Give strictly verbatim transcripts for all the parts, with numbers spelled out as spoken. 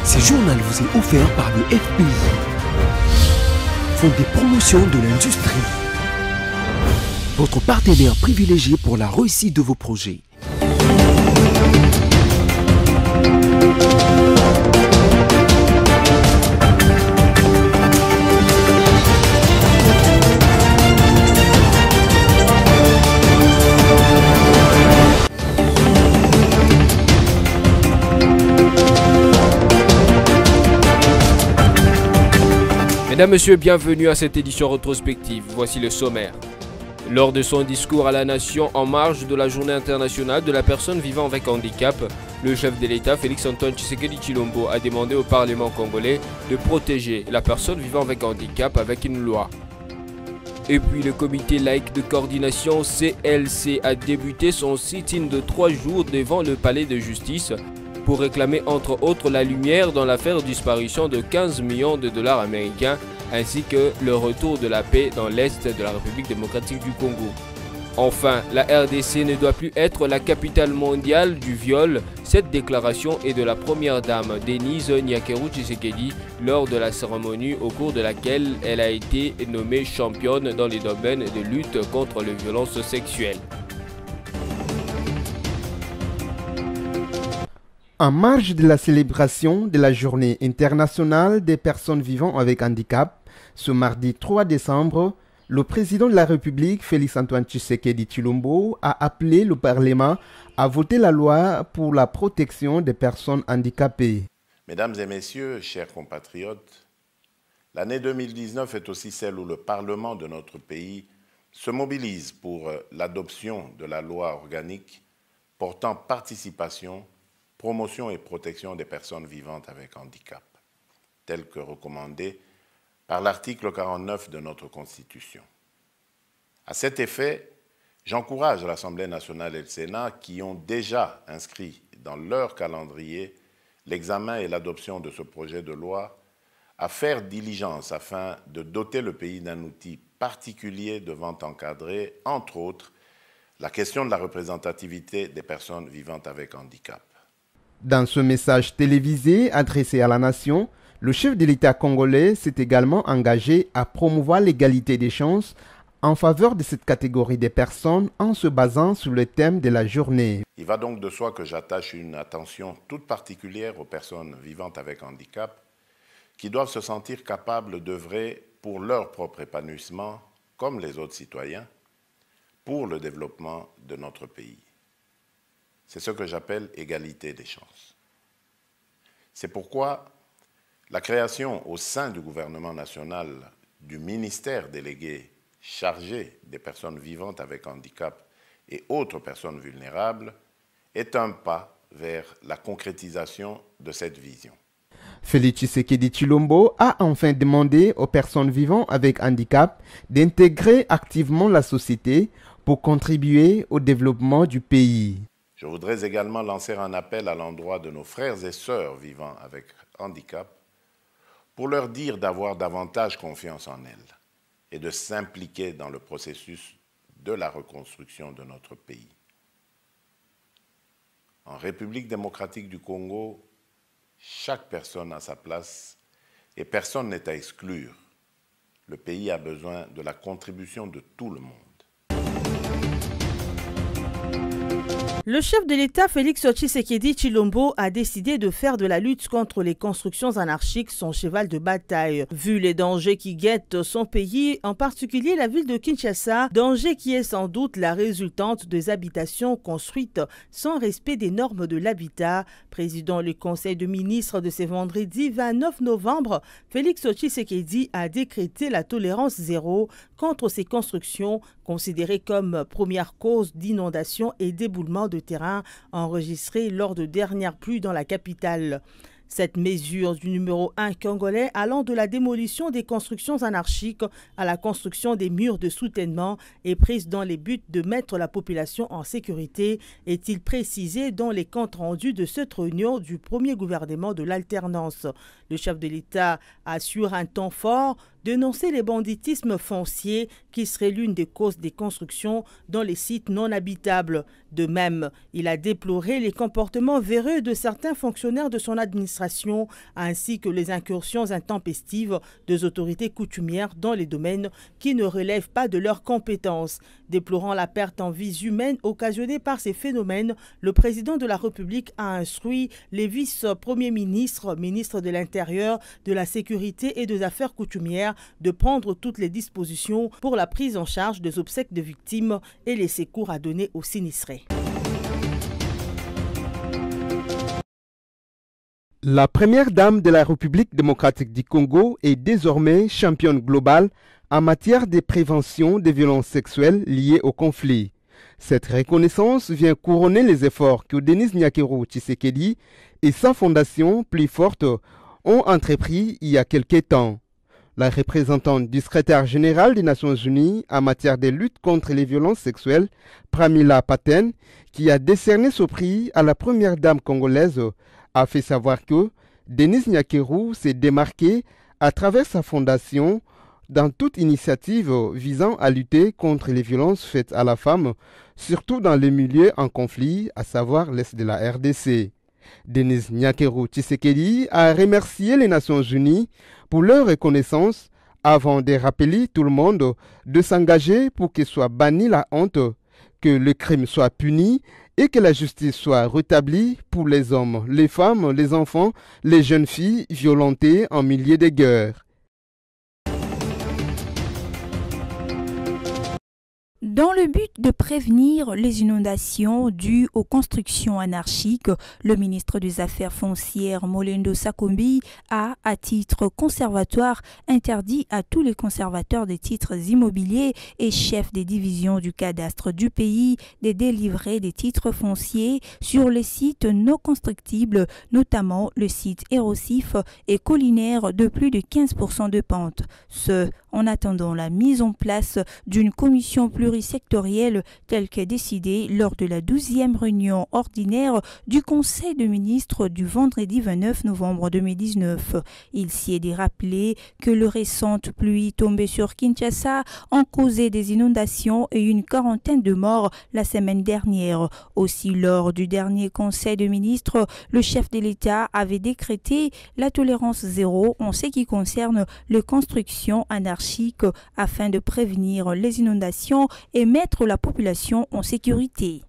Ce journal vous est offert par le F P I, Fonds de promotion de l'industrie, votre partenaire privilégié pour la réussite de vos projets. Mesdames, Messieurs, bienvenue à cette édition rétrospective. Voici le sommaire. Lors de son discours à la nation en marge de la journée internationale de la personne vivant avec handicap, le chef de l'État, Félix-Antoine Tshisekedi Tshilombo, a demandé au Parlement congolais de protéger la personne vivant avec handicap avec une loi. Et puis le comité laïque de coordination C L C a débuté son sit-in de trois jours devant le palais de justice pour réclamer entre autres la lumière dans l'affaire de disparition de quinze millions de dollars américains ainsi que le retour de la paix dans l'Est de la République démocratique du Congo. Enfin, la R D C ne doit plus être la capitale mondiale du viol. Cette déclaration est de la première dame Denise Nyakeru Tshisekedi lors de la cérémonie au cours de laquelle elle a été nommée championne dans les domaines de lutte contre les violences sexuelles. En marge de la célébration de la Journée internationale des personnes vivant avec handicap, ce mardi trois décembre, le président de la République, Félix-Antoine Tshisekedi Tshilombo, a appelé le Parlement à voter la loi pour la protection des personnes handicapées. Mesdames et messieurs, chers compatriotes, l'année deux mille dix-neuf est aussi celle où le Parlement de notre pays se mobilise pour l'adoption de la loi organique portant participation, promotion et protection des personnes vivantes avec handicap, telle que recommandée par l'article quarante-neuf de notre Constitution. À cet effet, j'encourage l'Assemblée nationale et le Sénat qui ont déjà inscrit dans leur calendrier l'examen et l'adoption de ce projet de loi à faire diligence afin de doter le pays d'un outil particulier devant encadrer, entre autres, la question de la représentativité des personnes vivantes avec handicap. Dans ce message télévisé adressé à la nation, le chef de l'État congolais s'est également engagé à promouvoir l'égalité des chances en faveur de cette catégorie de personnes en se basant sur le thème de la journée. Il va donc de soi que j'attache une attention toute particulière aux personnes vivantes avec handicap qui doivent se sentir capables d'œuvrer pour leur propre épanouissement, comme les autres citoyens, pour le développement de notre pays. C'est ce que j'appelle égalité des chances. C'est pourquoi la création au sein du gouvernement national du ministère délégué chargé des personnes vivantes avec handicap et autres personnes vulnérables est un pas vers la concrétisation de cette vision. Félix Tshisekedi Tshilombo a enfin demandé aux personnes vivant avec handicap d'intégrer activement la société pour contribuer au développement du pays. Je voudrais également lancer un appel à l'endroit de nos frères et sœurs vivant avec handicap pour leur dire d'avoir davantage confiance en elles et de s'impliquer dans le processus de la reconstruction de notre pays. En République démocratique du Congo, chaque personne a sa place et personne n'est à exclure. Le pays a besoin de la contribution de tout le monde. Le chef de l'État, Félix Tshisekedi Tshilombo, a décidé de faire de la lutte contre les constructions anarchiques son cheval de bataille. Vu les dangers qui guettent son pays, en particulier la ville de Kinshasa, danger qui est sans doute la résultante des habitations construites sans respect des normes de l'habitat, président le Conseil de ministres de ce vendredi vingt-neuf novembre, Félix Tshisekedi a décrété la tolérance zéro contre ces constructions considérées comme première cause d'inondation et d'éboulement de terrain enregistrés lors de dernières pluies dans la capitale. Cette mesure du numéro un congolais allant de la démolition des constructions anarchiques à la construction des murs de soutènement est prise dans les buts de mettre la population en sécurité, est-il précisé dans les comptes rendus de cette réunion du premier gouvernement de l'alternance. Le chef de l'État assure un temps fort dénoncé les banditismes fonciers qui seraient l'une des causes des constructions dans les sites non habitables. De même, il a déploré les comportements véreux de certains fonctionnaires de son administration ainsi que les incursions intempestives des autorités coutumières dans les domaines qui ne relèvent pas de leurs compétences. Déplorant la perte en vies humaines occasionnée par ces phénomènes, le président de la République a instruit les vice-premiers ministres, ministres de l'Intérieur, de la Sécurité et des Affaires coutumières de prendre toutes les dispositions pour la prise en charge des obsèques de victimes et les secours à donner aux sinistrés. La première dame de la République démocratique du Congo est désormais championne globale en matière de prévention des violences sexuelles liées au conflit. Cette reconnaissance vient couronner les efforts que Denis Nyakero Tshisekedi et sa fondation Plus Forte ont entrepris il y a quelques temps. La représentante du secrétaire général des Nations Unies en matière de lutte contre les violences sexuelles, Pramila Patten, qui a décerné ce prix à la première dame congolaise, a fait savoir que Denis Nyakero s'est démarqué à travers sa fondation dans toute initiative visant à lutter contre les violences faites à la femme, surtout dans les milieux en conflit, à savoir l'Est de la R D C. Denis Nyakero Tshisekedi a remercié les Nations Unies pour leur reconnaissance avant de rappeler tout le monde de s'engager pour que soit bannie la honte, que le crime soit puni et que la justice soit rétablie pour les hommes, les femmes, les enfants, les jeunes filles violentées en milieu de guerre. Dans le but de prévenir les inondations dues aux constructions anarchiques, le ministre des Affaires foncières Molendo Sakombi a, à titre conservatoire, interdit à tous les conservateurs des titres immobiliers et chefs des divisions du cadastre du pays de délivrer des titres fonciers sur les sites non constructibles, notamment le site érosif et collinaire de plus de quinze pour cent de pente. Ce, en attendant la mise en place d'une commission plurisectorielle telle que décidée lors de la douzième réunion ordinaire du Conseil des ministres du vendredi vingt-neuf novembre deux mille dix-neuf. Il s'y est rappelé que les récentes pluies tombées sur Kinshasa ont causé des inondations et une quarantaine de morts la semaine dernière. Aussi, lors du dernier Conseil des ministres, le chef de l'État avait décrété la tolérance zéro en ce qui concerne les constructions anarchiques afin de prévenir les inondations et mettre la population en sécurité.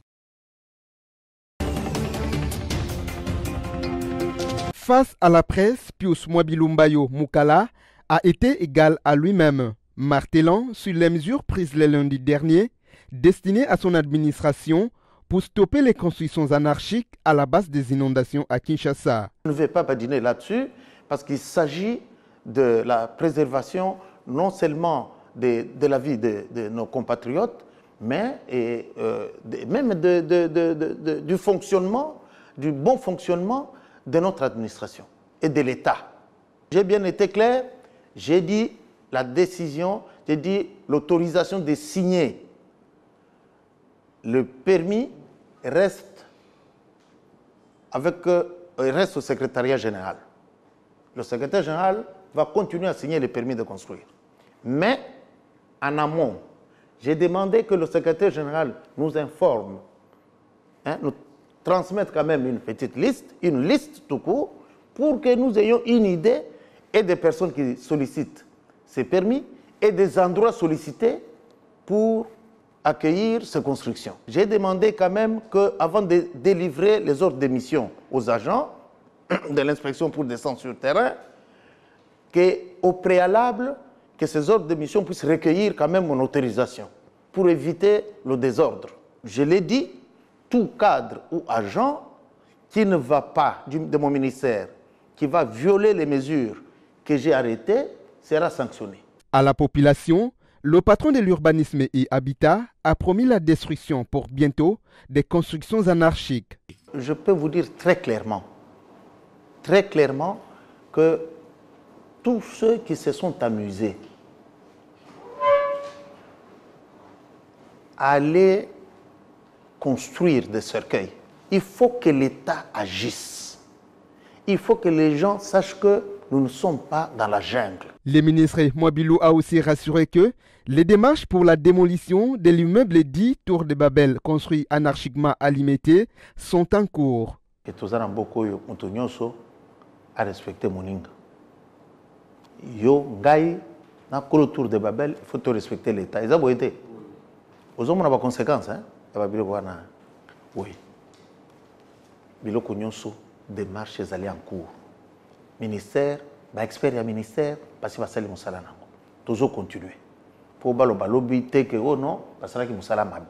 Face à la presse, Pius Mwabilumbayo Mukala a été égal à lui-même, martelant sur les mesures prises le lundi dernier destinées à son administration pour stopper les constructions anarchiques à la base des inondations à Kinshasa. Je ne vais pas badiner là-dessus parce qu'il s'agit de la préservation non seulement de, de la vie de, de nos compatriotes, mais et, euh, de, même de, de, de, de, de, du fonctionnement, du bon fonctionnement de notre administration et de l'État. J'ai bien été clair, j'ai dit la décision, j'ai dit l'autorisation de signer. Le permis reste, avec, euh, reste au secrétariat général. Le secrétaire général va continuer à signer les permis de construire. Mais, en amont, j'ai demandé que le secrétaire général nous informe, hein, nous transmette quand même une petite liste, une liste tout court, pour que nous ayons une idée et des personnes qui sollicitent ces permis et des endroits sollicités pour accueillir ces constructions. J'ai demandé quand même qu'avant de délivrer les ordres d'émission aux agents de l'inspection pour descendre sur le terrain, qu'au préalable, que ces ordres de mission puissent recueillir quand même mon autorisation pour éviter le désordre. Je l'ai dit, tout cadre ou agent qui ne va pas de mon ministère, qui va violer les mesures que j'ai arrêtées, sera sanctionné. À la population, le patron de l'urbanisme et habitat a promis la destruction pour bientôt des constructions anarchiques. Je peux vous dire très clairement, très clairement que tous ceux qui se sont amusés à aller construire des cercueils, il faut que l'État agisse. Il faut que les gens sachent que nous ne sommes pas dans la jungle. Le ministre Mwabilou a aussi rassuré que les démarches pour la démolition de l'immeuble dit Tour de Babel construit anarchiquement à Limete sont en cours. Et tous les gens à respecter mon ligne. Yo, Gaï, dans le Tour de Babel, il faut respecter l'État. Ils ont été. Aux hommes, on a des conséquences. Oui. Bilo Kognonso, démarches allaient en cours. Ministère, bah expert et ministère, parce que ça les moussala nango. Toujours continuer. Pour balo balo bité que oh non, parce que moussala mabi.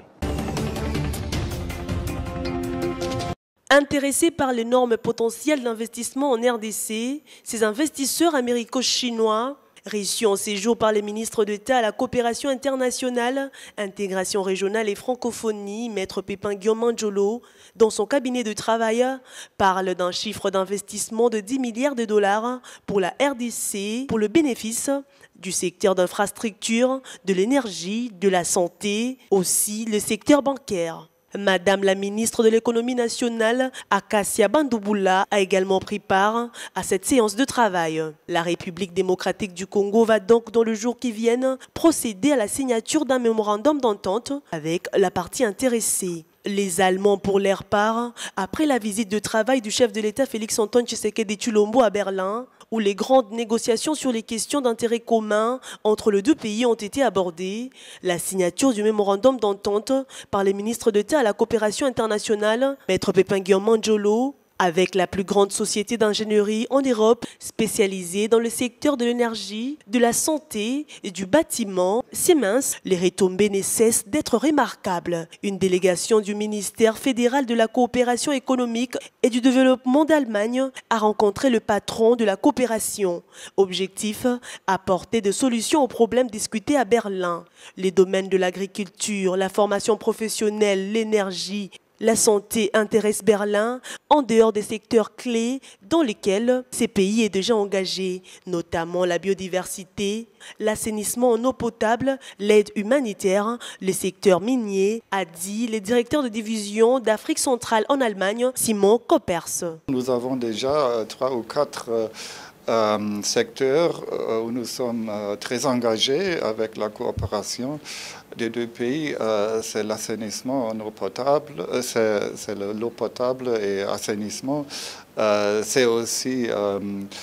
Intéressés par l'énorme potentiel d'investissement en R D C, ces investisseurs américo-chinois, reçus en séjour par les ministres d'État à la coopération internationale, intégration régionale et francophonie, Maître Pépin Guillaume Manjolo, dans son cabinet de travail, parle d'un chiffre d'investissement de dix milliards de dollars pour la R D C, pour le bénéfice du secteur d'infrastructure, de l'énergie, de la santé, aussi le secteur bancaire. Madame la ministre de l'économie nationale, Akassia Bandouboula, a également pris part à cette séance de travail. La République démocratique du Congo va donc, dans le jour qui vient, procéder à la signature d'un mémorandum d'entente avec la partie intéressée. Les Allemands, pour leur part, après la visite de travail du chef de l'État Félix-Antoine Tshisekedi Tshilombo à Berlin, où les grandes négociations sur les questions d'intérêt commun entre les deux pays ont été abordées, la signature du mémorandum d'entente par les ministres d'État à la coopération internationale, Maître Pépin Guillaume Manjolo, avec la plus grande société d'ingénierie en Europe spécialisée dans le secteur de l'énergie, de la santé et du bâtiment, Siemens, les retombées ne cessent d'être remarquables. Une délégation du ministère fédéral de la coopération économique et du développement d'Allemagne a rencontré le patron de la coopération. Objectif, apporter des solutions aux problèmes discutés à Berlin. Les domaines de l'agriculture, la formation professionnelle, l'énergie, la santé intéresse Berlin en dehors des secteurs clés dans lesquels ces pays est déjà engagé, notamment la biodiversité, l'assainissement en eau potable, l'aide humanitaire, le secteur minier, a dit le directeur de division d'Afrique centrale en Allemagne, Simon Koppers. Nous avons déjà trois ou quatre euh, euh, secteurs euh, où nous sommes euh, très engagés avec la coopération des deux pays. Euh, c'est l'assainissement en eau potable, c'est l'eau potable et assainissement. Euh, c'est aussi euh,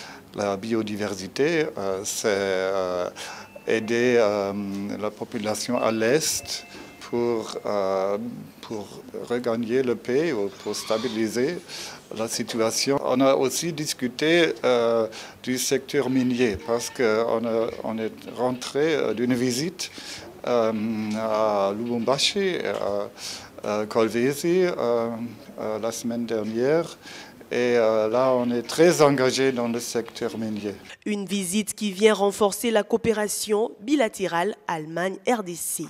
la biodiversité, euh, c'est euh, aider euh, la population à l'Est pour, euh, pour regagner le pays ou pour stabiliser la situation. On a aussi discuté euh, du secteur minier parce qu'on on est rentré d'une visite euh, à Lubumbashi, à, à Kolwezi euh, euh, la semaine dernière. Et euh, là, on est très engagé dans le secteur minier. Une visite qui vient renforcer la coopération bilatérale Allemagne-R D C.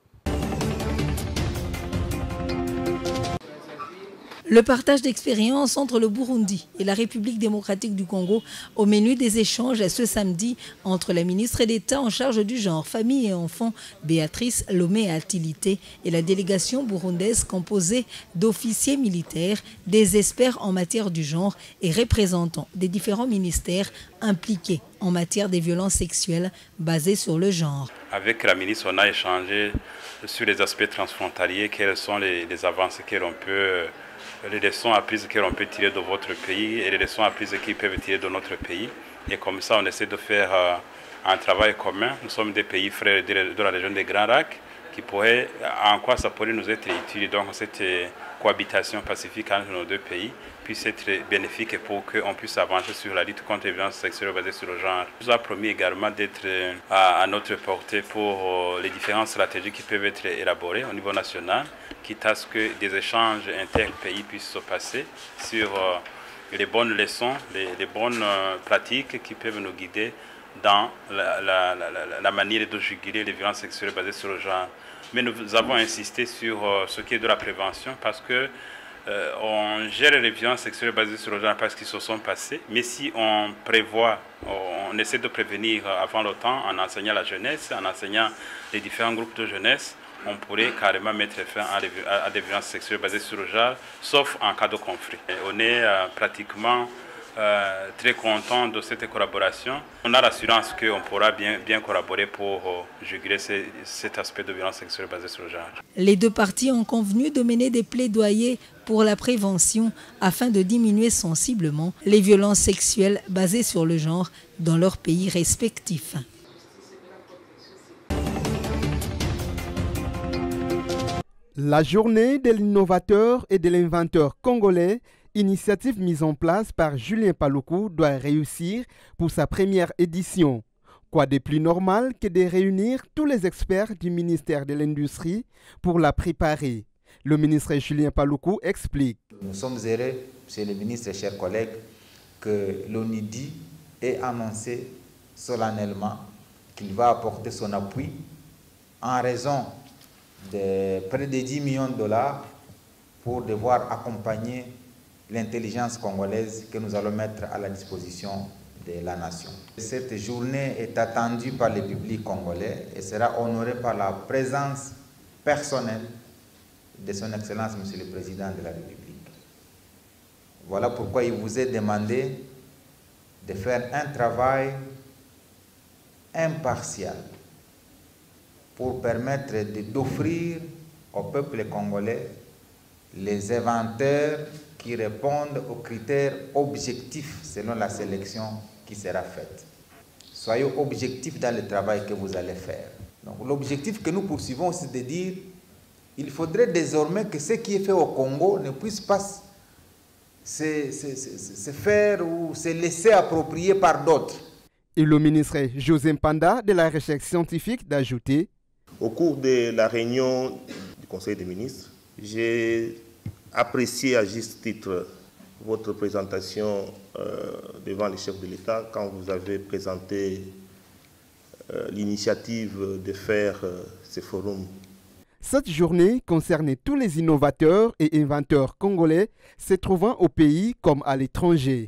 Le partage d'expériences entre le Burundi et la République démocratique du Congo au menu des échanges ce samedi entre la ministre d'État en charge du genre, famille et enfants, Béatrice Lomé-Atilité, et la délégation burundaise composée d'officiers militaires, des experts en matière du genre et représentants des différents ministères impliqués en matière des violences sexuelles basées sur le genre. Avec la ministre, on a échangé sur les aspects transfrontaliers, quelles sont les, les avancées que l'on peut... les leçons apprises que l'on peut tirer de votre pays et les leçons apprises qu'ils peuvent tirer de notre pays. Et comme ça, on essaie de faire euh, un travail commun. Nous sommes des pays frères de, de la région des Grands Lacs, qui pourrait, en quoi ça pourrait nous être utile. Donc cette cohabitation pacifique entre nos deux pays puisse être bénéfique pour qu'on puisse avancer sur la lutte contre les violences sexuelles basées sur le genre. Il nous a promis également d'être à, à notre portée pour euh, les différentes stratégies qui peuvent être élaborées au niveau national, quitte à ce que des échanges inter-pays puissent se passer sur euh, les bonnes leçons, les, les bonnes euh, pratiques qui peuvent nous guider dans la, la, la, la, la manière de juguler les violences sexuelles basées sur le genre. Mais nous avons insisté sur euh, ce qui est de la prévention parce que euh, on gère les violences sexuelles basées sur le genre parce qu'ils se sont passés, mais si on prévoit, on essaie de prévenir avant le temps en enseignant la jeunesse, en enseignant les différents groupes de jeunesse, on pourrait carrément mettre fin à des violences sexuelles basées sur le genre, sauf en cas de conflit. Et on est euh, pratiquement euh, très contents de cette collaboration. On a l'assurance qu'on pourra bien, bien collaborer pour euh, juguler ce, cet aspect de violence sexuelle basée sur le genre. Les deux parties ont convenu de mener des plaidoyers pour la prévention afin de diminuer sensiblement les violences sexuelles basées sur le genre dans leurs pays respectifs. La journée de l'innovateur et de l'inventeur congolais, initiative mise en place par Julien Paluku, doit réussir pour sa première édition. Quoi de plus normal que de réunir tous les experts du ministère de l'Industrie pour la préparer? Le ministre Julien Paluku explique. Nous sommes heureux, monsieur le ministre et chers collègues, que l'ONIDI ait annoncé solennellement qu'il va apporter son appui en raison de près de dix millions de dollars pour devoir accompagner l'intelligence congolaise que nous allons mettre à la disposition de la nation. Cette journée est attendue par le public congolais et sera honorée par la présence personnelle de son Excellence, Monsieur le Président de la République. Voilà pourquoi il vous est demandé de faire un travail impartial pour permettre d'offrir au peuple congolais les inventeurs qui répondent aux critères objectifs selon la sélection qui sera faite. Soyez objectifs dans le travail que vous allez faire. L'objectif que nous poursuivons, c'est de dire qu'il faudrait désormais que ce qui est fait au Congo ne puisse pas se, se, se, se faire ou se laisser approprier par d'autres. Et le ministre José Mpanda de la recherche scientifique d'ajouter. Au cours de la réunion du Conseil des ministres, j'ai apprécié à juste titre votre présentation euh, devant les chefs de l'État quand vous avez présenté euh, l'initiative de faire euh, ce forum. Cette journée concernait tous les innovateurs et inventeurs congolais se trouvant au pays comme à l'étranger.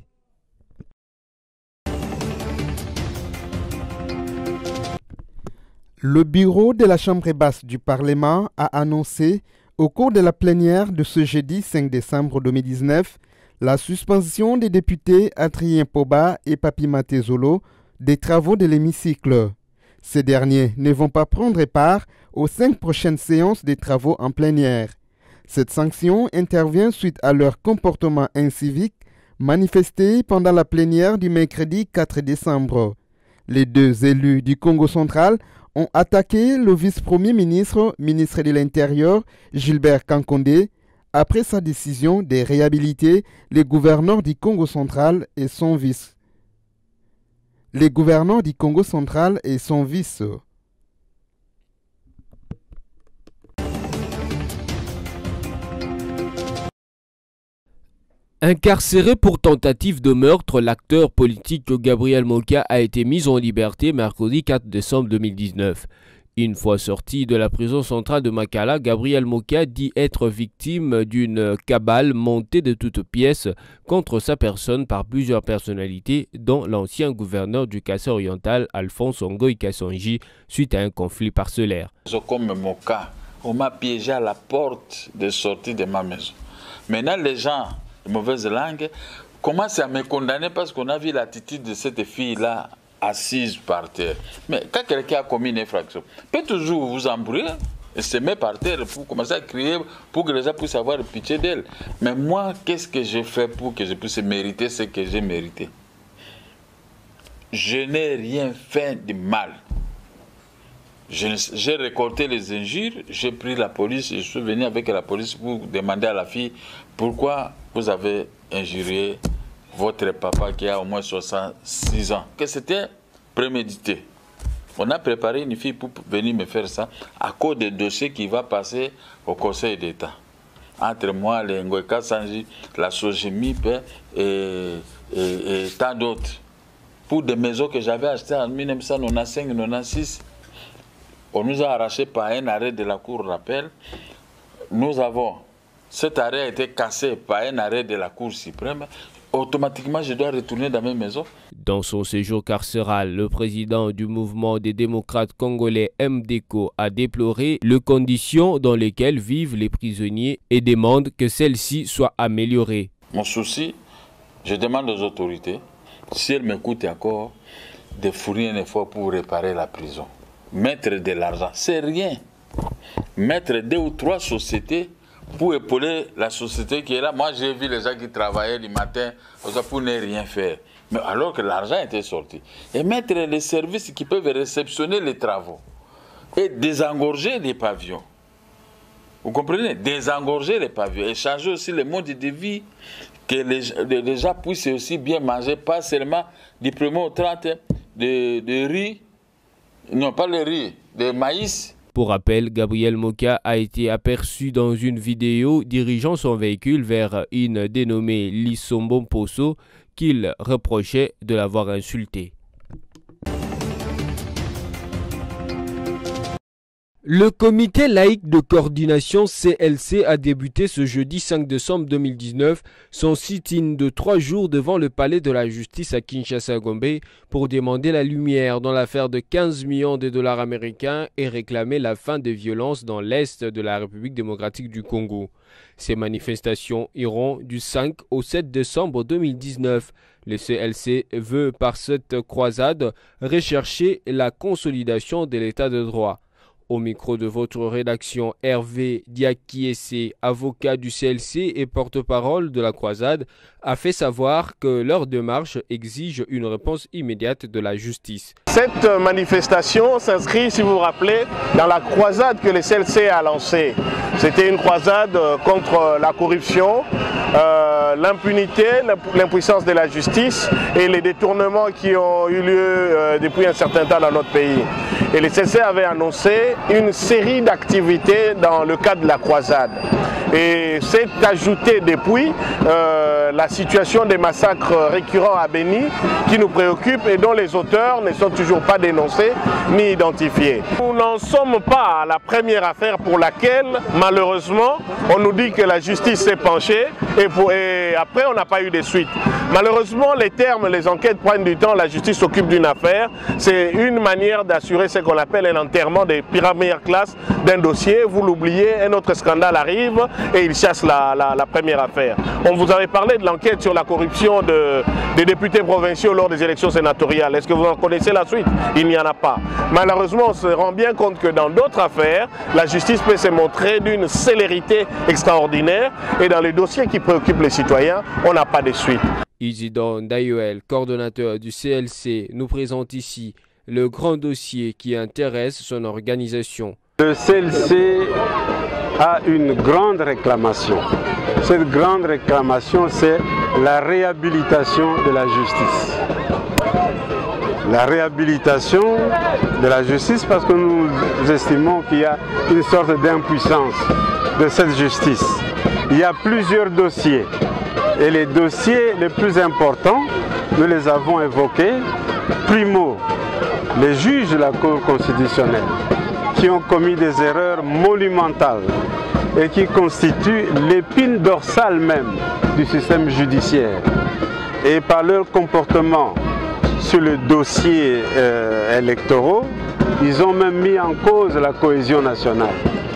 Le bureau de la Chambre basse du Parlement a annoncé au cours de la plénière de ce jeudi cinq décembre deux mille dix-neuf la suspension des députés Adrien Poba et Papi Matezolo des travaux de l'hémicycle. Ces derniers ne vont pas prendre part aux cinq prochaines séances des travaux en plénière. Cette sanction intervient suite à leur comportement incivique manifesté pendant la plénière du mercredi quatre décembre. Les deux élus du Congo central ont attaqué le vice-premier ministre, ministre de l'Intérieur, Gilbert Kankondé, après sa décision de réhabiliter les gouverneurs du Congo central et son vice. Les gouverneurs du Congo central et son vice. Incarcéré pour tentative de meurtre, l'acteur politique Gabriel Mokia a été mis en liberté mercredi quatre décembre deux mille dix-neuf. Une fois sorti de la prison centrale de Makala, Gabriel Mokia dit être victime d'une cabale montée de toutes pièces contre sa personne par plusieurs personnalités, dont l'ancien gouverneur du Kassai-Oriental, Alphonse Ngoï Kassonji, suite à un conflit parcellaire. Comme Moka, on m'a piégé à la porte de sortie de ma maison. Maintenant, les gens de mauvaise langue commencent à me condamner parce qu'on a vu l'attitude de cette fille-là assise par terre. Mais quand quelqu'un a commis une infraction, peut toujours vous embrouiller et se mettre par terre pour commencer à crier pour que les gens puissent avoir pitié d'elle. Mais moi, qu'est-ce que j'ai fait pour que je puisse mériter ce que j'ai mérité? Je n'ai rien fait de mal. J'ai récolté les injures, j'ai pris la police, je suis venu avec la police pour demander à la fille pourquoi vous avez injurié votre papa qui a au moins soixante-six ans. Que c'était prémédité. On a préparé une fille pour venir me faire ça à cause des dossiers qui va passer au Conseil d'État. Entre moi, les Ngoïka Sanji, la Sojimip et, et, et tant d'autres. Pour des maisons que j'avais achetées en mille neuf cent quatre-vingt-cinq quatre-vingt-six. On nous a arraché par un arrêt de la Cour rappel. Nous avons, cet arrêt a été cassé par un arrêt de la Cour suprême. Automatiquement, je dois retourner dans mes maisons. Dans son séjour carcéral, le président du mouvement des démocrates congolais M D C O a déploré les conditions dans lesquelles vivent les prisonniers et demande que celles-ci soient améliorées. Mon souci, Je demande aux autorités, si elles m'écoutent encore, de fournir un effort pour réparer la prison. Mettre de l'argent, c'est rien. Mettre deux ou trois sociétés pour épauler la société qui est là. Moi, j'ai vu les gens qui travaillaient le matin pour ne rien faire. Mais alors que l'argent était sorti. Et mettre les services qui peuvent réceptionner les travaux. Et désengorger les pavillons. Vous comprenez? Désengorger les pavillons. Et changer aussi le mode de vie. Que les, les gens puissent aussi bien manger. Pas seulement du premier au trente de, de riz. Non, pas le riz. De maïs. Pour rappel, Gabriel Moka a été aperçu dans une vidéo dirigeant son véhicule vers une dénommée Lissombo Poso qu'il reprochait de l'avoir insulté. Le comité laïque de coordination C L C a débuté ce jeudi cinq décembre deux mille dix-neuf son sit-in de trois jours devant le palais de la justice à Kinshasa-Gombe pour demander la lumière dans l'affaire de quinze millions de dollars américains et réclamer la fin des violences dans l'est de la République démocratique du Congo. Ces manifestations iront du cinq au sept décembre deux mille dix-neuf. Le C L C veut par cette croisade rechercher la consolidation de l'état de droit. Au micro de votre rédaction, Hervé Diakiese, avocat du C L C et porte-parole de la croisade, a fait savoir que leur démarche exige une réponse immédiate de la justice. Cette manifestation s'inscrit, si vous vous rappelez, dans la croisade que le C L C a lancée. C'était une croisade contre la corruption, euh, l'impunité, l'impuissance de la justice et les détournements qui ont eu lieu euh, depuis un certain temps dans notre pays. Et le C L C avait annoncé une série d'activités dans le cadre de la croisade. Et c'est ajouté depuis euh, la situation des massacres récurrents à Béni qui nous préoccupe et dont les auteurs ne sont toujours pas dénoncés ni identifiés. Nous n'en sommes pas à la première affaire pour laquelle, malheureusement, on nous dit que la justice s'est penchée et, pour, et après on n'a pas eu de suite. Malheureusement, les termes, les enquêtes prennent du temps, la justice s'occupe d'une affaire. C'est une manière d'assurer ce qu'on appelle un enterrement des premières classes d'un dossier. Vous l'oubliez, un autre scandale arrive et il chasse la, la, la première affaire. On vous avait parlé de l'enquête sur la corruption de, des députés provinciaux lors des élections sénatoriales. Est-ce que vous en connaissez la suite? Il n'y en a pas. Malheureusement, on se rend bien compte que dans d'autres affaires, la justice peut se montrer d'une célérité extraordinaire et dans les dossiers qui préoccupent les citoyens, on n'a pas de suite. Isidore Ndayoel, coordonnateur du C L C, nous présente ici le grand dossier qui intéresse son organisation. Le C L C a une grande réclamation. Cette grande réclamation, c'est la réhabilitation de la justice. La réhabilitation de la justice parce que nous estimons qu'il y a une sorte d'impuissance de cette justice. Il y a plusieurs dossiers et les dossiers les plus importants, nous les avons évoqués. Primo, les juges de la Cour constitutionnelle qui ont commis des erreurs monumentales et qui constituent l'épine dorsale même du système judiciaire. Et par leur comportement sur le dossier euh, électoral, ils ont même mis en cause la cohésion nationale.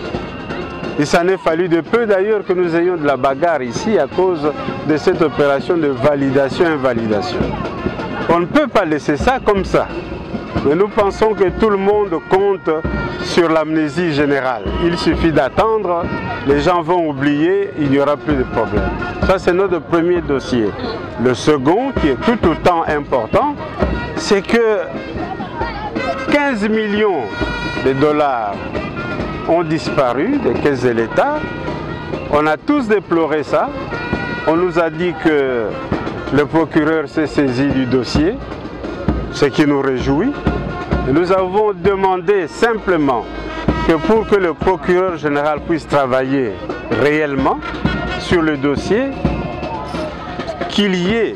Il s'en est fallu de peu d'ailleurs que nous ayons de la bagarre ici à cause de cette opération de validation-invalidation. On ne peut pas laisser ça comme ça. Mais nous pensons que tout le monde compte sur l'amnésie générale. Il suffit d'attendre, les gens vont oublier, il n'y aura plus de problème. Ça, c'est notre premier dossier. Le second, qui est tout autant important, c'est que quinze millions de dollars ont disparu des caisses de l'État. On a tous déploré ça. On nous a dit que le procureur s'est saisi du dossier, ce qui nous réjouit. Et nous avons demandé simplement que pour que le procureur général puisse travailler réellement sur le dossier, qu'il y ait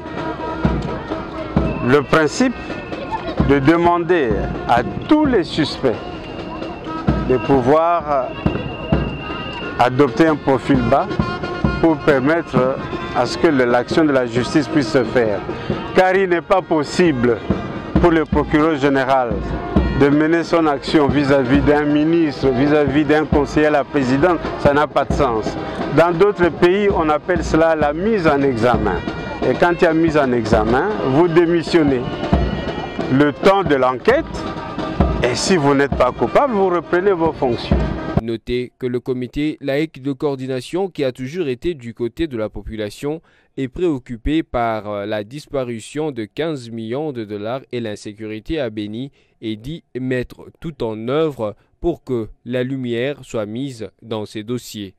le principe de demander à tous les suspects de pouvoir adopter un profil bas pour permettre à ce que l'action de la justice puisse se faire. Car il n'est pas possible pour le procureur général de mener son action vis-à-vis d'un ministre, vis-à-vis d'un conseiller à la présidente, ça n'a pas de sens. Dans d'autres pays, on appelle cela la mise en examen. et quand il y a mise en examen, vous démissionnez. Le temps de l'enquête, et si vous n'êtes pas coupable, vous reprenez vos fonctions. Notez que le comité laïque de coordination, qui a toujours été du côté de la population, est préoccupé par la disparition de quinze millions de dollars et l'insécurité à Béni et dit mettre tout en œuvre pour que la lumière soit mise dans ces dossiers.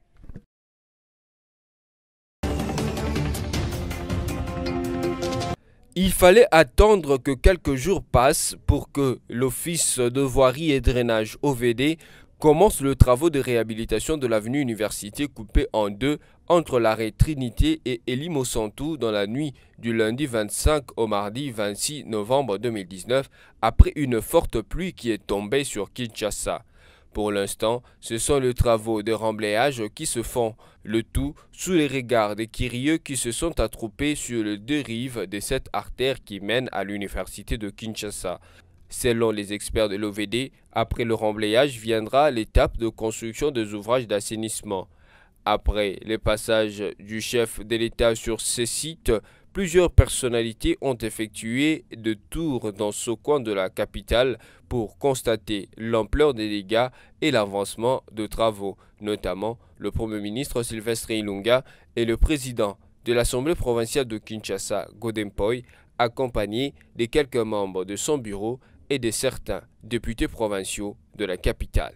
Il fallait attendre que quelques jours passent pour que l'Office de voirie et drainage O V D commence le travaux de réhabilitation de l'avenue Université coupée en deux entre l'arrêt Trinité et Elimo Santou dans la nuit du lundi vingt-cinq au mardi vingt-six novembre deux mille dix-neuf après une forte pluie qui est tombée sur Kinshasa. Pour l'instant, ce sont les travaux de remblayage qui se font, le tout sous les regards des curieux qui se sont attroupés sur les deux rives de cette artère qui mène à l'université de Kinshasa. Selon les experts de l'O V D, après le remblayage viendra l'étape de construction des ouvrages d'assainissement. Après le passage du chef de l'État sur ces sites, plusieurs personnalités ont effectué des tours dans ce coin de la capitale pour constater l'ampleur des dégâts et l'avancement de travaux, notamment le Premier ministre Sylvestre Ilunga et le président de l'Assemblée provinciale de Kinshasa, Godempoy, accompagnés de quelques membres de son bureau et de certains députés provinciaux de la capitale.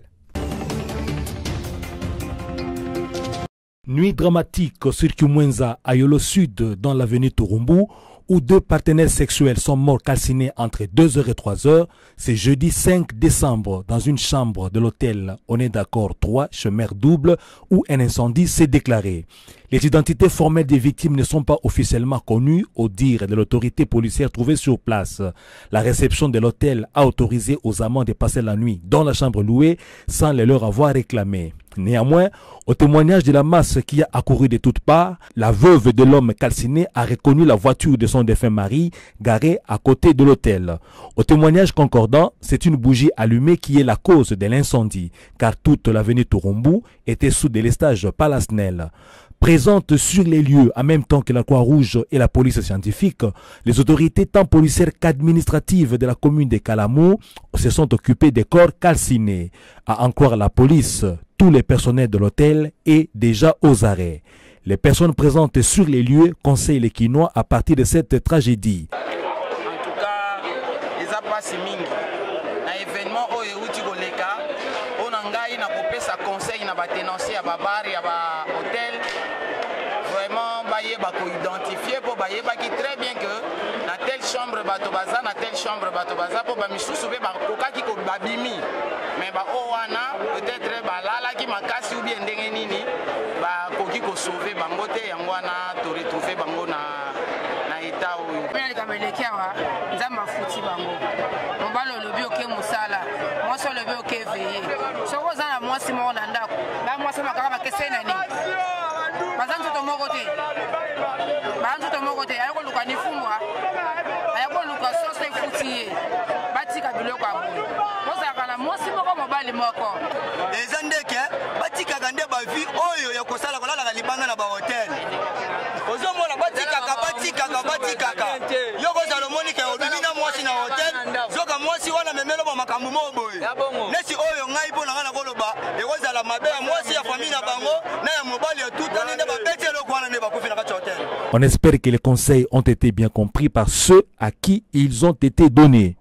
Nuit dramatique sur Kimwenza à Yolo Sud dans l'avenue Turumbu où deux partenaires sexuels sont morts calcinés entre deux heures et trois heures. C'est jeudi cinq décembre dans une chambre de l'hôtel On est d'accord trois, chemin double, où un incendie s'est déclaré. Les identités formelles des victimes ne sont pas officiellement connues au dire de l'autorité policière trouvée sur place. La réception de l'hôtel a autorisé aux amants de passer la nuit dans la chambre louée sans les leur avoir réclamé. Néanmoins, au témoignage de la masse qui a accouru de toutes parts, la veuve de l'homme calciné a reconnu la voiture de son défunt mari garée à côté de l'hôtel. Au témoignage concordant, c'est une bougie allumée qui est la cause de l'incendie, car toute l'avenue Turumbu était sous délestage palasnel. Présentes sur les lieux en même temps que la Croix-Rouge et la police scientifique, les autorités tant policières qu'administratives de la commune de Kalamou se sont occupées des corps calcinés. À en croire la police, tout le personnel de l'hôtel est déjà aux arrêts. Les personnes présentes sur les lieux conseillent les Quinois à partir de cette tragédie. En tout cas, les appareils mingi. Un événement où il on a na coupé sa conseil na dénoncer à babar et à hôtel. Vraiment, baye bako identifier pour baye baki très bien que na telle chambre bato baza na telle chambre bato baza pour ba misusu be ba kokaki ko babimi. Mais ba o wana peut-être ba lala ki makasi ou bien ndenge nini ba koki ko sauver bango te yango wana to retrouver bango na na état oyo. Pena likamelekia wa nzamba futi bango. Mobalo lobi oke musala. Moi so lobi oke veiller. Soko za na mwasi mo na ndako. Ba mwasi makaka bakese na ni. Bazanzo to moko te. Bazanzo to moko te ayako luka ni fumwa. Ayako luka sose futi. Batika biloko aboy. Ozaka na mwasi moko mobali moko. Ezandeke batika gande ba vie oyo ya kosala kolala na libanga na ba hotel. Ozomona batika ka batika ka batika ka. Yoko Salomoni ke obimina mwasi na hotel. Zoka mwasi wana memelo ba makambu moboy. Nesi oyo ngai po na ngana koloba ekozala mabe ya mwasi ya famille na bango na ya mobali ya tout ane ba betelo kwana ne ba kufi na ka hotel. On espère que les conseils ont été bien compris par ceux à qui ils ont été donnés.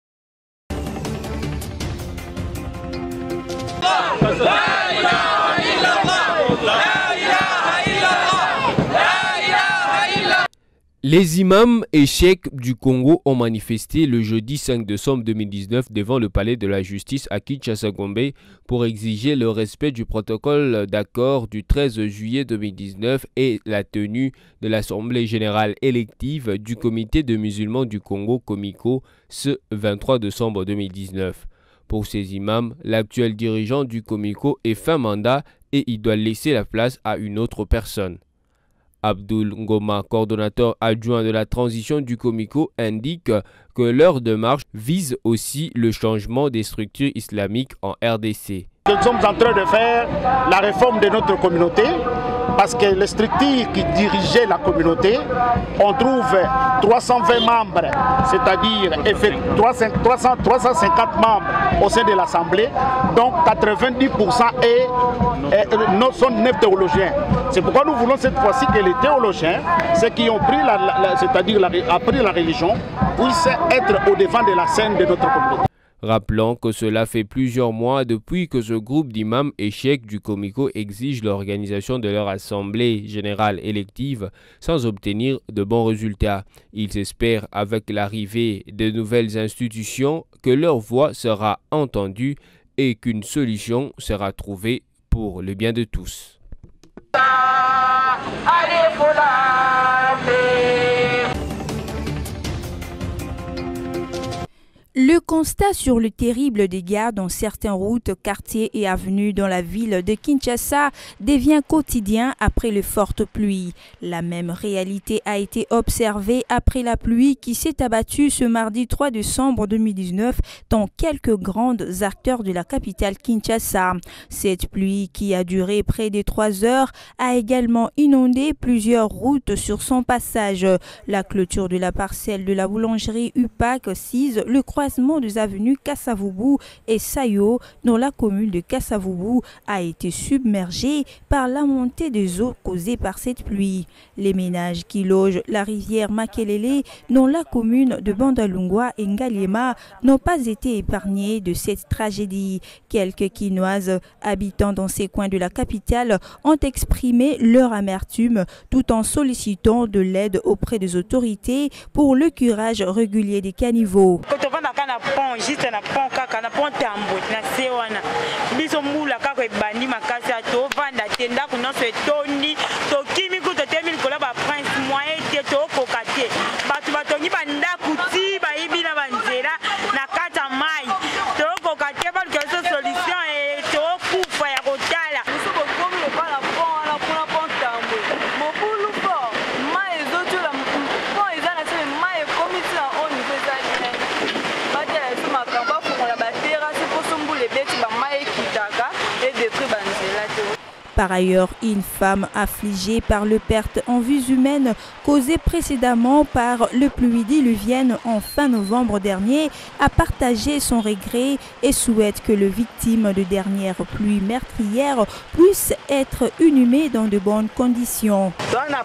Les imams et cheikhs du Congo ont manifesté le jeudi cinq décembre deux mille dix-neuf devant le palais de la justice à Kinshasa-Gombe pour exiger le respect du protocole d'accord du treize juillet deux mille dix-neuf et la tenue de l'Assemblée générale élective du Comité de musulmans du Congo, Comico, ce vingt-trois décembre deux mille dix-neuf. Pour ces imams, l'actuel dirigeant du Comico est fin mandat et il doit laisser la place à une autre personne. Abdoul Ngoma, coordonnateur adjoint de la transition du Comico, indique que leur démarche vise aussi le changement des structures islamiques en R D C. Nous sommes en train de faire la réforme de notre communauté parce que les structures qui dirigeaient la communauté, on trouve trois cent vingt membres, c'est-à-dire trois cents, trois cent cinquante membres au sein de l'Assemblée, donc quatre-vingt-dix pour cent est, est, sont neuf théologiens. C'est pourquoi nous voulons cette fois-ci que les théologiens, ceux qui ont pris la, la, c'est-à-dire la, appris la religion, puissent être au devant de la scène de notre communauté. Rappelons que cela fait plusieurs mois depuis que ce groupe d'imams échecs du Comico exige l'organisation de leur assemblée générale élective sans obtenir de bons résultats. Ils espèrent avec l'arrivée de nouvelles institutions que leur voix sera entendue et qu'une solution sera trouvée pour le bien de tous. Le constat sur le terrible dégât dans certaines routes, quartiers et avenues dans la ville de Kinshasa devient quotidien après les fortes pluies. La même réalité a été observée après la pluie qui s'est abattue ce mardi trois décembre deux mille dix-neuf dans quelques grandes acteurs de la capitale Kinshasa. Cette pluie qui a duré près de trois heures a également inondé plusieurs routes sur son passage. La clôture de la parcelle de la boulangerie U P A C sise le croisement des avenues Kasavubu et Sayo dans la commune de Kasavubu a été submergée par la montée des eaux causée par cette pluie. Les ménages qui logent la rivière Makelele dans la commune de Bandalungwa et Ngaliema n'ont pas été épargnés de cette tragédie. Quelques Quinoises habitant dans ces coins de la capitale ont exprimé leur amertume tout en sollicitant de l'aide auprès des autorités pour le curage régulier des caniveaux. Na pont juste na pont kaka na pont tambo na se wana biso mula kaka ebandi makasi ato vanda tenda kuna so etoni to kimi ko to temi ko la ba prince moyen te to ko kate batu batongi banda kuti ba ibina banzera na kata mai to ko kate ba ke so solution e to kufa ya kotala biso ko komi le bala pont ala kuna pont tambo mo bulu ko mai zo to la pont ezana se mai komi ta on niveau za Par ailleurs, une femme affligée par le perte en vies humaines causée précédemment par le pluie diluvienne en fin novembre dernier a partagé son regret et souhaite que les victimes de dernières pluies meurtrières puissent être inhumées dans de bonnes conditions.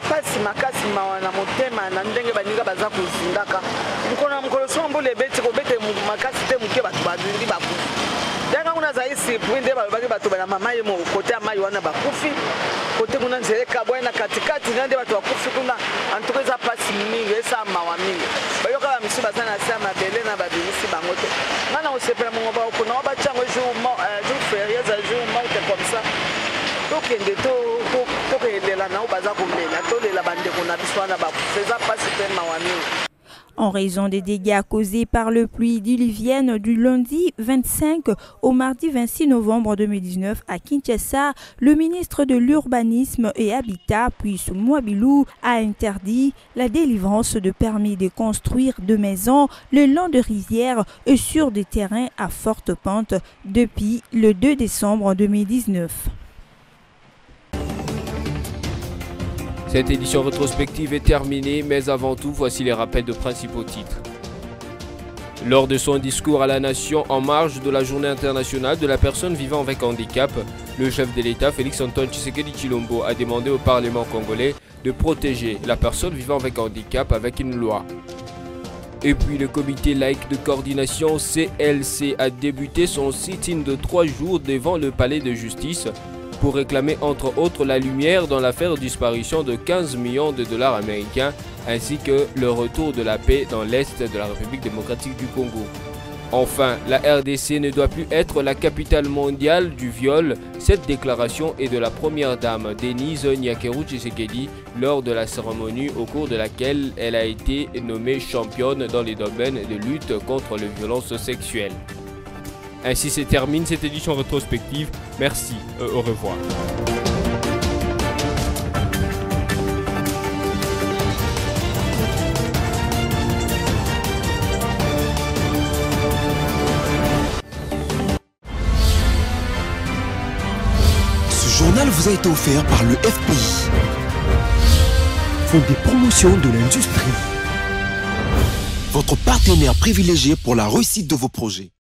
Danga kuna zaisi pwinde balibaki bato bana mama yemo kote amayi wana bakufi kote kuna nzereka bwana katikati ngande bato bakufi kuna antukeza pasi mingi esa mawa mingi bayoka ba misuba sana sama bele na babinisi bangote ngana osepela mongo ba kuna ba chango jour jour férié za jour monte comme ça tokende to tokelela na obaza kumela tolela bande kuna biswana bakufeza pasi pe mawa mingi. En raison des dégâts causés par le pluie diluvienne du lundi vingt-cinq au mardi vingt-six novembre deux mille dix-neuf à Kinshasa, le ministre de l'Urbanisme et Habitat, puis Mouabilou, a interdit la délivrance de permis de construire de maisons le long de rivières et sur des terrains à forte pente depuis le deux décembre deux mille dix-neuf. Cette édition rétrospective est terminée, mais avant tout, voici les rappels de principaux titres. Lors de son discours à la nation en marge de la journée internationale de la personne vivant avec handicap, le chef de l'État, Félix-Antoine Tshisekedi Tshilombo, a demandé au Parlement congolais de protéger la personne vivant avec handicap avec une loi. Et puis le comité laïque de coordination C L C a débuté son sit-in de trois jours devant le palais de justice pour réclamer entre autres la lumière dans l'affaire de disparition de quinze millions de dollars américains ainsi que le retour de la paix dans l'Est de la République démocratique du Congo. Enfin, la R D C ne doit plus être la capitale mondiale du viol. Cette déclaration est de la première dame Denise Nyakeru Tshisekedi lors de la cérémonie au cours de laquelle elle a été nommée championne dans les domaines de lutte contre les violences sexuelles. Ainsi se termine cette édition rétrospective. Merci, euh, au revoir. Ce journal vous a été offert par le F P I, Fonds des promotions de l'industrie, votre partenaire privilégié pour la réussite de vos projets.